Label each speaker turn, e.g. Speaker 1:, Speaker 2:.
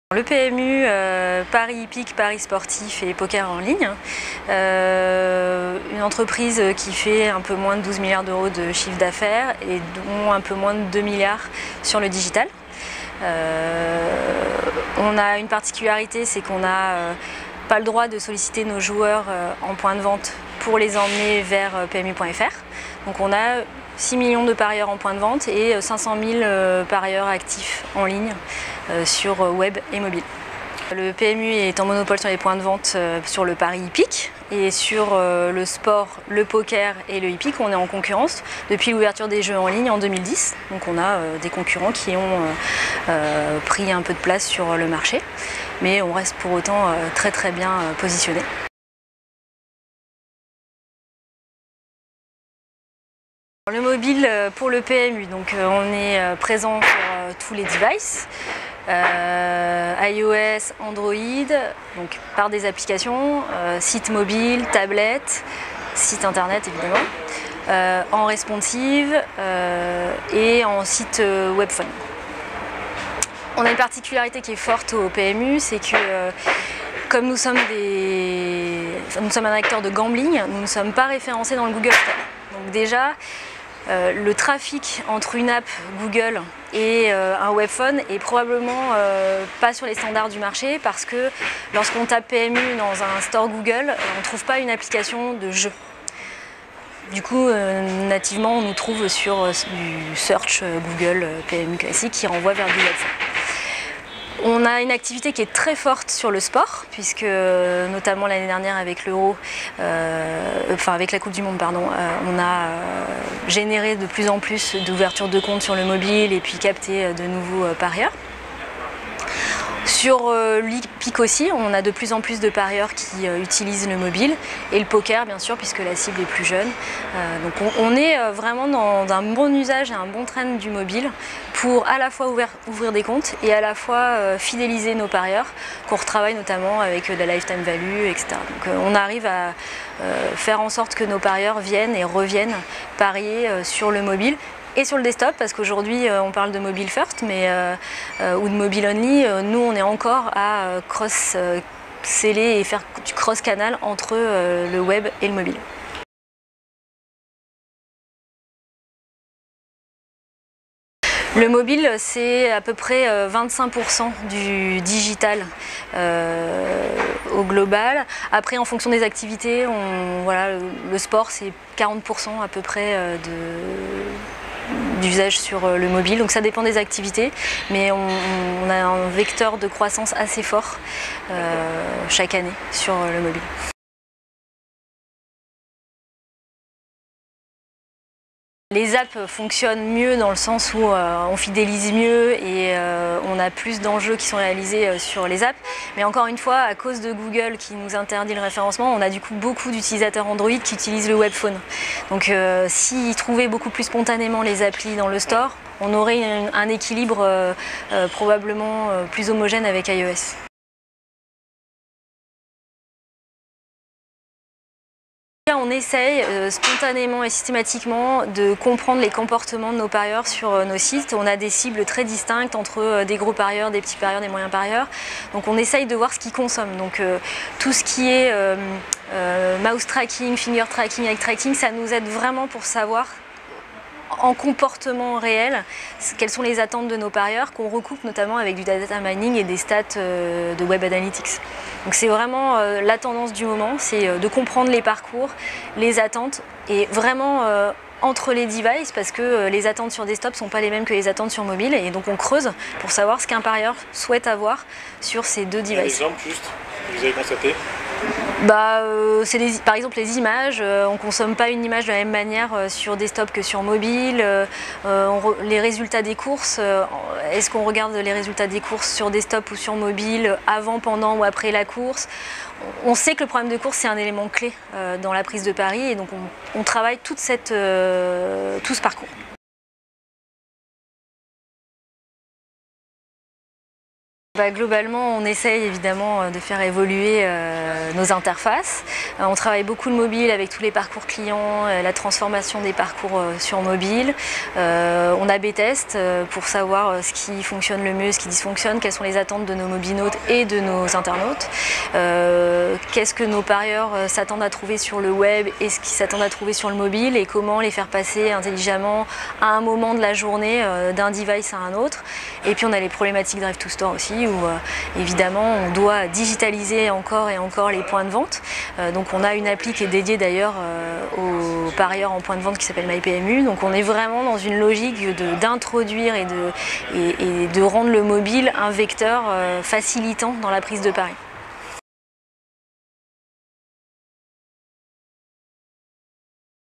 Speaker 1: Le PMU, Paris Hippique, Paris Sportif et Poker en ligne, une entreprise qui fait un peu moins de 12 milliards d'euros de chiffre d'affaires et dont un peu moins de 2 milliards sur le digital. On a une particularité, c'est qu'on n'a pas le droit de solliciter nos joueurs en point de vente pour les emmener vers PMU.fr. Donc on a 6 millions de parieurs en point de vente et 500 000 parieurs actifs en ligne sur web et mobile. Le PMU est en monopole sur les points de vente sur le pari hippique et sur le sport, le poker et le hippique, on est en concurrence depuis l'ouverture des jeux en ligne en 2010. Donc on a des concurrents qui ont pris un peu de place sur le marché, mais on reste pour autant très bien positionné. Le mobile pour le PMU, donc on est présent sur tous les devices, iOS, Android, donc par des applications, site mobile, tablette, site internet évidemment, en responsive et en site webphone. On a une particularité qui est forte au PMU, c'est que comme nous sommes un acteur de gambling, nous ne sommes pas référencés dans le Google Store. Donc déjà, le trafic entre une app Google et un webphone est probablement pas sur les standards du marché parce que lorsqu'on tape PMU dans un store Google, on ne trouve pas une application de jeu. Du coup, nativement, on nous trouve sur du search Google PMU classique qui renvoie vers du webphone. On a une activité qui est très forte sur le sport, puisque notamment l'année dernière avec l'Euro, avec la Coupe du Monde, pardon, on a généré de plus en plus d'ouvertures de comptes sur le mobile et puis capté de nouveaux parieurs. Sur l'hippique aussi, on a de plus en plus de parieurs qui utilisent le mobile et le poker bien sûr puisque la cible est plus jeune. Donc on est vraiment dans un bon usage et un bon trend du mobile pour à la fois ouvrir des comptes et à la fois fidéliser nos parieurs qu'on retravaille notamment avec de la lifetime value, etc. Donc on arrive à faire en sorte que nos parieurs viennent et reviennent parier sur le mobile. Et sur le desktop, parce qu'aujourd'hui on parle de mobile first, ou de mobile only, nous on est encore à cross-seller et faire du cross-canal entre le web et le mobile. Le mobile, c'est à peu près 25% du digital au global. Après, en fonction des activités, le sport, c'est 40% à peu près d'usage sur le mobile, donc ça dépend des activités, mais on a un vecteur de croissance assez fort chaque année sur le mobile. Les apps fonctionnent mieux dans le sens où on fidélise mieux et on a plus d'enjeux qui sont réalisés sur les apps. Mais encore une fois, à cause de Google qui nous interdit le référencement, on a du coup beaucoup d'utilisateurs Android qui utilisent le webphone. Donc s'ils trouvaient beaucoup plus spontanément les applis dans le store, on aurait un équilibre probablement plus homogène avec iOS. On essaye spontanément et systématiquement de comprendre les comportements de nos parieurs sur nos sites. On a des cibles très distinctes entre des gros parieurs, des petits parieurs, des moyens parieurs. Donc on essaye de voir ce qu'ils consomment. Donc tout ce qui est mouse tracking, finger tracking, eye tracking, ça nous aide vraiment pour savoir en comportement réel quelles sont les attentes de nos parieurs qu'on recoupe notamment avec du data mining et des stats de web analytics. Donc c'est vraiment la tendance du moment, c'est de comprendre les parcours, les attentes et vraiment entre les devices parce que les attentes sur desktop ne sont pas les mêmes que les attentes sur mobile et donc on creuse pour savoir ce qu'un parieur souhaite avoir sur ces deux devices.
Speaker 2: Un exemple juste, vous avez constaté?
Speaker 1: C'est par exemple les images, on ne consomme pas une image de la même manière sur desktop que sur mobile. Les résultats des courses, est-ce qu'on regarde les résultats des courses sur desktop ou sur mobile avant, pendant ou après la course? On sait que le problème de course c'est un élément clé dans la prise de pari et donc on travaille tout ce parcours. Globalement, on essaye évidemment de faire évoluer nos interfaces. On travaille beaucoup le mobile avec tous les parcours clients, la transformation des parcours sur mobile. On a B-test pour savoir ce qui fonctionne le mieux, ce qui dysfonctionne, quelles sont les attentes de nos mobinautes et de nos internautes. Qu'est-ce que nos parieurs s'attendent à trouver sur le web et ce qu'ils s'attendent à trouver sur le mobile et comment les faire passer intelligemment à un moment de la journée d'un device à un autre. Et puis on a les problématiques Drive to Store aussi où évidemment on doit digitaliser encore et encore les points de vente. Donc on a une appli qui est dédiée d'ailleurs aux parieurs en point de vente qui s'appelle MyPMU. Donc on est vraiment dans une logique d'introduire et de rendre le mobile un vecteur facilitant dans la prise de pari.